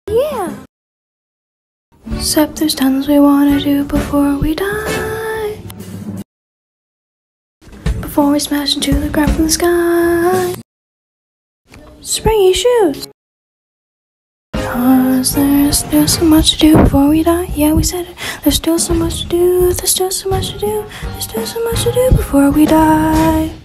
Yeah! Except there's tons we wanna do before we die. Before we smash into the ground from the sky. Springy shoes! Cause there's still so much to do before we die. Yeah, we said it. There's still so much to do. There's still so much to do. There's still so much to do before we die.